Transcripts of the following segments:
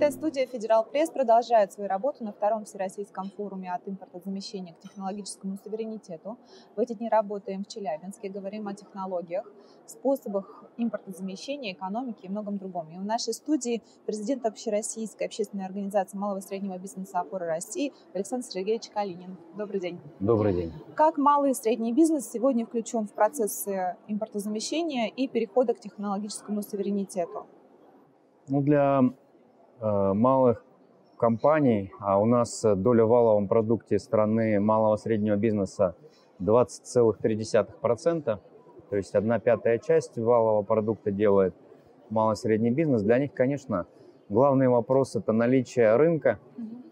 Студия «Федерал Пресс» продолжает свою работу на втором Всероссийском форуме от импортозамещения к технологическому суверенитету. В эти дни работаем в Челябинске, говорим о технологиях, способах импортозамещения, экономике и многом другом. И в нашей студии президент Общероссийской общественной организации малого и среднего бизнеса «Опора России» Александр Сергеевич Калинин. Добрый день. Добрый день. Как малый и средний бизнес сегодня включен в процессы импортозамещения и перехода к технологическому суверенитету? Для малых компаний, а у нас доля в валовом продукте страны малого и среднего бизнеса 20,3%, то есть 1/5 часть валового продукта делает малый и средний бизнес. Для них, конечно, главный вопрос – это наличие рынка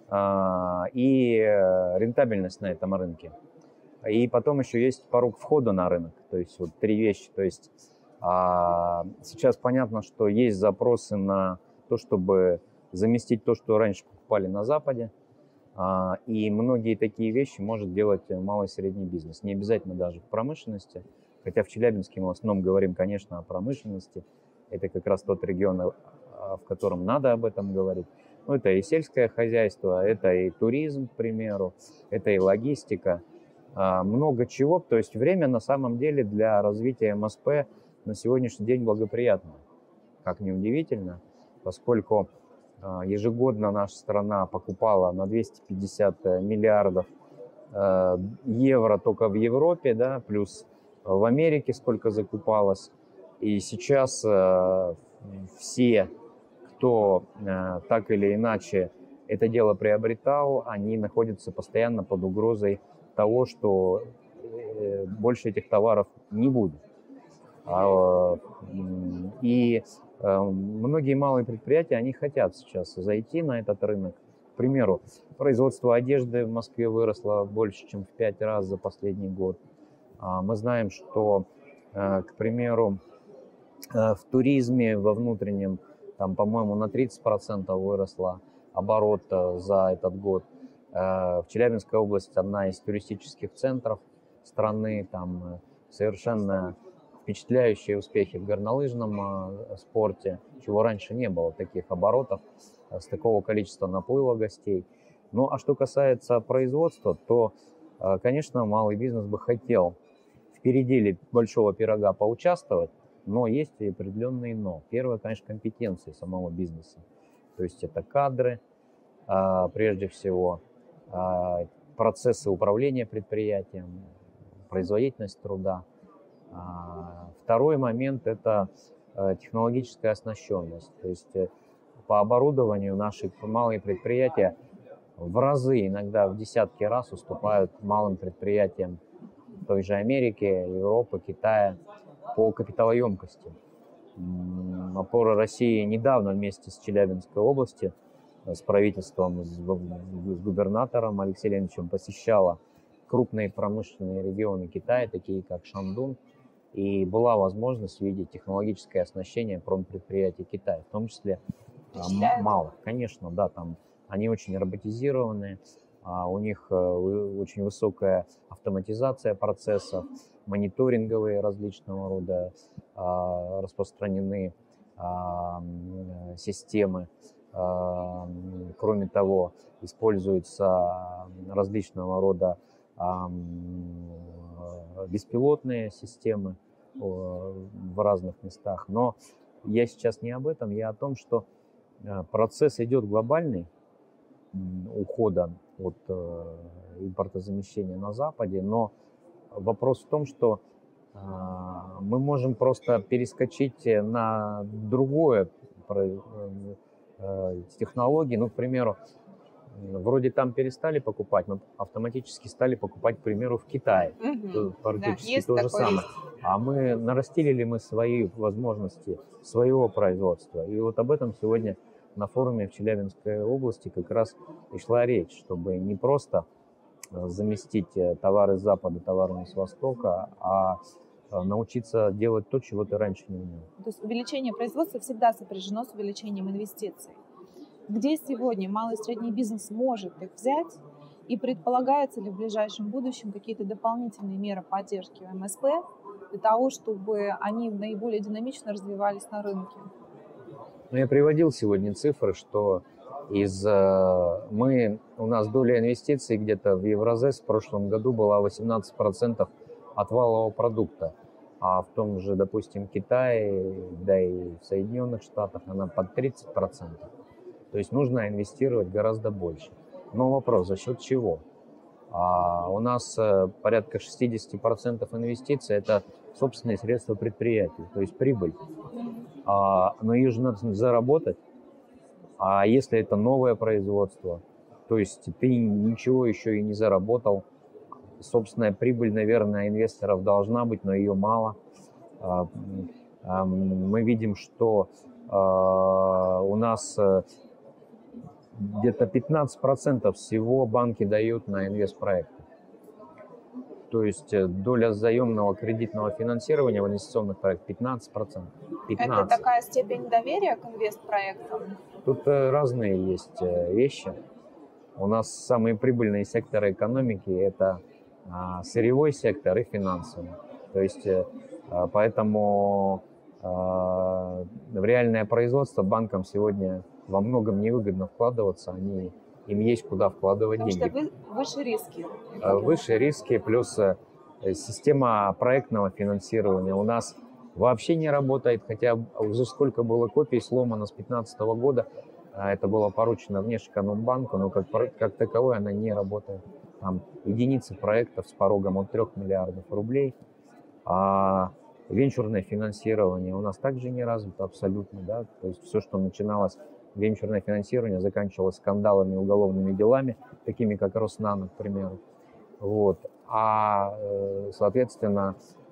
и рентабельность на этом рынке. И потом еще есть порог входа на рынок, то есть вот три вещи. То есть сейчас понятно, что есть запросы на то, чтобы заместить то, что раньше покупали на Западе. И многие такие вещи может делать малый и средний бизнес. Не обязательно даже в промышленности. Хотя в Челябинске мы в основном говорим, конечно, о промышленности. Это как раз тот регион, в котором надо об этом говорить. Это и сельское хозяйство, это и туризм, к примеру, это и логистика. Много чего. То есть время на самом деле для развития МСП на сегодняшний день благоприятно. Как ни удивительно, поскольку ежегодно наша страна покупала на 250 миллиардов евро только в Европе, да, плюс в Америке сколько закупалось. И сейчас все, кто так или иначе это дело приобретал, они находятся постоянно под угрозой того, что больше этих товаров не будет. И многие малые предприятия, они хотят сейчас зайти на этот рынок. К примеру, производство одежды в Москве выросло больше, чем в 5 раз за последний год. Мы знаем, что, к примеру, в туризме во внутреннем, там, по-моему, на 30% выросла оборот за этот год. В Челябинской области одна из туристических центров страны, там совершенно впечатляющие успехи в горнолыжном спорте, чего раньше не было, таких оборотов, с такого количества наплыва гостей. Ну, а что касается производства, то, конечно, малый бизнес бы хотел в переделе большого пирога поучаствовать, но есть и определенные но. Первое, конечно, компетенции самого бизнеса. То есть это кадры, прежде всего, процессы управления предприятием, производительность труда. Второй момент – это технологическая оснащенность. То есть по оборудованию наши малые предприятия в разы, иногда в десятки раз уступают малым предприятиям той же Америки, Европы, Китая по капиталоемкости. Опора России недавно вместе с Челябинской областью, с правительством, с губернатором Алексеем Леонидовичем посещала крупные промышленные регионы Китая, такие как Шандун, и была возможность видеть технологическое оснащение промпредприятий Китая, в том числе малых. Конечно, да, там они очень роботизированы, у них очень высокая автоматизация процессов, мониторинговые различного рода распространены системы. Кроме того, используются различного рода беспилотные системы в разных местах. Но я сейчас не об этом, я о том, что процесс идет глобальный ухода от импортозамещения на Западе, но вопрос в том, что мы можем просто перескочить на другое технологии. Ну, к примеру, вроде там перестали покупать, но автоматически стали покупать, к примеру, в Китае. Практически то же самое. А мы нарастили ли мы свои возможности своего производства? И вот об этом сегодня на форуме в Челябинской области как раз и шла речь, чтобы не просто заместить товары с Запада товарами с Востока, а научиться делать то, чего ты раньше не умел. То есть увеличение производства всегда сопряжено с увеличением инвестиций. Где сегодня малый и средний бизнес может их взять? И предполагаются ли в ближайшем будущем какие-то дополнительные меры поддержки МСП для того, чтобы они наиболее динамично развивались на рынке? Я приводил сегодня цифры, что У нас доля инвестиций где-то в Евразес в прошлом году была 18% от валового продукта. А в том же, допустим, Китае, да и в Соединенных Штатах она под 30%. То есть нужно инвестировать гораздо больше. Но вопрос, за счет чего? У нас порядка 60% инвестиций – это собственные средства предприятий, то есть прибыль. Но ее же надо заработать. А если это новое производство, то есть ты ничего еще и не заработал, собственная прибыль, наверное, инвесторов должна быть, но ее мало. Мы видим, что у нас где-то 15% всего банки дают на инвестпроекты. То есть доля заемного кредитного финансирования в инвестиционных проектах 15%. 15%. Это такая степень доверия к инвестпроектам? Тут разные есть вещи. У нас самые прибыльные секторы экономики – это сырьевой сектор и финансовый. То есть поэтому в реальное производство банкам сегодня во многом невыгодно вкладываться, им есть куда вкладывать деньги. Потому что выше риски. Выше риски, плюс система проектного финансирования у нас вообще не работает, хотя уже сколько было копий сломано с 2015 года, это было поручено Внешэкономбанку, но как таковой она не работает. Там единицы проектов с порогом от 3 миллиардов рублей. А венчурное финансирование у нас также не развито абсолютно. Да? То есть все, что начиналось венчурное финансирование, заканчивалось скандалами, уголовными делами, такими как Роснано, к примеру. Вот. Соответственно,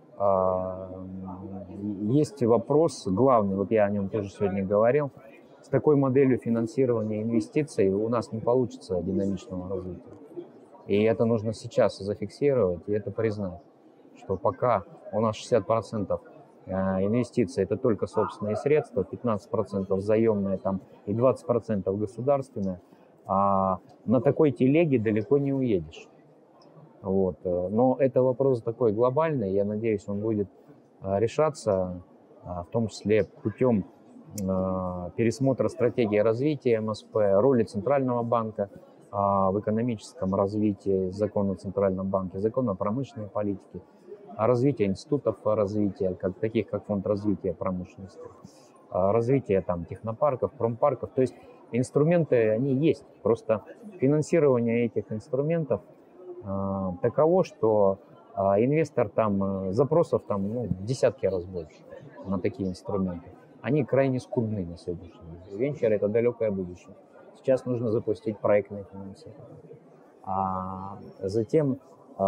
есть вопрос главный, вот я о нем тоже сегодня говорил, с такой моделью финансирования инвестиций у нас не получится динамичного развития. И это нужно сейчас зафиксировать и это признать, что пока у нас 60% инвестиций это только собственные средства, 15% заемные там, и 20% государственные, на такой телеге далеко не уедешь. Вот. Но это вопрос такой глобальный, я надеюсь, он будет решаться, в том числе путем пересмотра стратегии развития МСП, роли Центрального банка в экономическом развитии, закон о Центральном банке, закон о промышленной политике, развитие институтов развития, таких как Фонд развития промышленности, развитие там, технопарков, промпарков. То есть инструменты, они есть. Просто финансирование этих инструментов таково, что инвестор там, запросов там, в десятки раз больше на такие инструменты. Они крайне скудны на сегодняшний день. Венчур – это далекое будущее. Сейчас нужно запустить проектное финансирование. Затем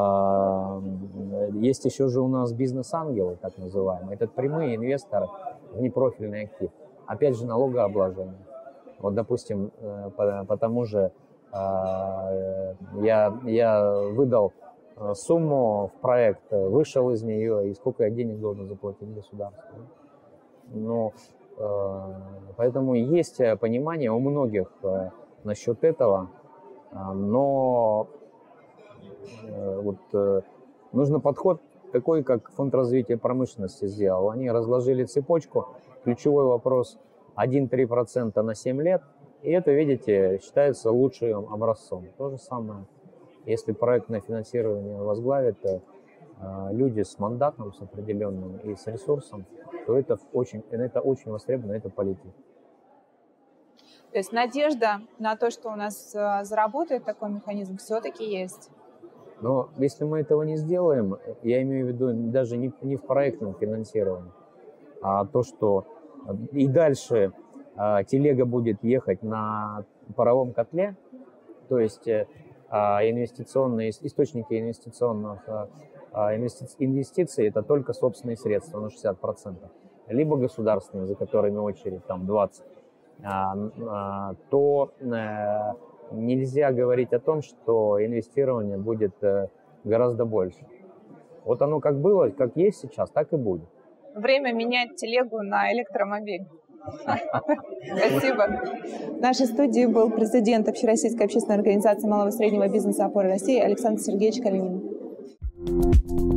есть еще же у нас бизнес-ангелы, так называемые. Это прямые инвесторы в непрофильный актив. Опять же, налогообложение. Вот, допустим, по тому же я выдал сумму в проект, вышел из нее, и сколько я денег должен заплатить государству. Ну, поэтому есть понимание у многих насчет этого, но нужно подход такой, как Фонд развития промышленности сделал. Они разложили цепочку, ключевой вопрос 1-3% на 7 лет, и это, видите, считается лучшим образцом. То же самое, если проектное финансирование возглавит люди с мандатом, с определенным и с ресурсом, то это очень востребовано, это политика. То есть надежда на то, что у нас заработает такой механизм, все-таки есть. Но если мы этого не сделаем, я имею в виду даже не в проектном финансировании, а то, что и дальше телега будет ехать на паровом котле, то есть инвестиционные источники инвестиций это только собственные средства на 60%, либо государственные, за которыми очередь там 20%, то нельзя говорить о том, что инвестирование будет гораздо больше. Вот оно как было, как есть сейчас, так и будет. Время менять телегу на электромобиль. Спасибо. В нашей студии был президент Общероссийской общественной организации малого и среднего бизнеса «Опора России» Александр Сергеевич Калинин.